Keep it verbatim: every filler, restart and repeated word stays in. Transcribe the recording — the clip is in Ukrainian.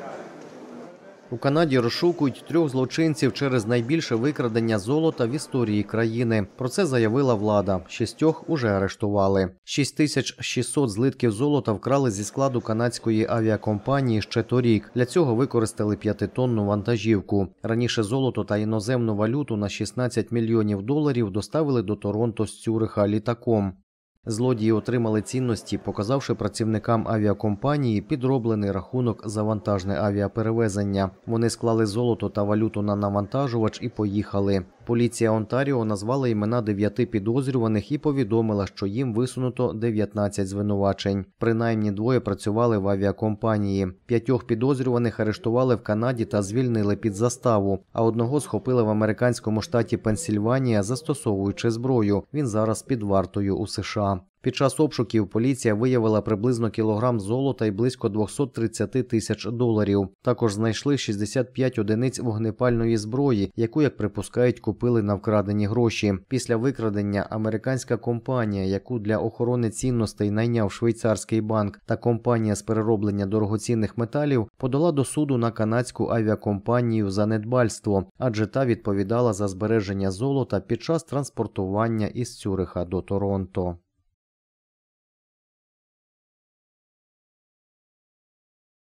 У Канаді розшукують трьох злочинців через найбільше викрадення золота в історії країни. Про це заявила влада. Шістьох уже арештували. шість тисяч шістсот злитків золота вкрали зі складу канадської авіакомпанії ще торік. Для цього використали п'ятитонну вантажівку. Раніше золото та іноземну валюту на шістнадцять мільйонів доларів доставили до Торонто з Цюриха літаком. Злодії отримали цінності, показавши працівникам авіакомпанії підроблений рахунок за вантажне авіаперевезення. Вони склали золото та валюту на навантажувач і поїхали. Поліція Онтаріо назвала імена дев'яти підозрюваних і повідомила, що їм висунуто дев'ятнадцять звинувачень. Принаймні двоє працювали в авіакомпанії. П'ятьох підозрюваних арештували в Канаді та звільнили під заставу, а одного схопили в американському штаті Пенсільванія, застосовуючи зброю. Він зараз під вартою у США. Під час обшуків поліція виявила приблизно кілограм золота і близько двісті тридцять тисяч доларів. Також знайшли шістдесят п'ять одиниць вогнепальної зброї, яку, як припускають, купили на вкрадені гроші. Після викрадення американська компанія, яку для охорони цінностей найняв швейцарський банк, та компанія з перероблення дорогоцінних металів подала до суду на канадську авіакомпанію за недбальство, адже та відповідала за збереження золота під час транспортування із Цюриха до Торонто.